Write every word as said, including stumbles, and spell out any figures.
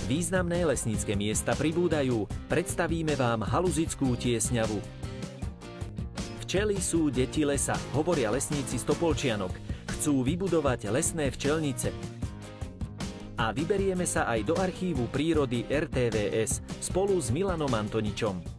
Významné lesnícke miesta pribúdajú, predstavíme vám Haluzickú tiesňavu. Včely sú deti lesa, hovoria lesníci z Topolčianok. Chcú vybudovať lesné včelnice. A vyberieme sa aj do archívu prírody er té vé es spolu s Milanom Antoničom.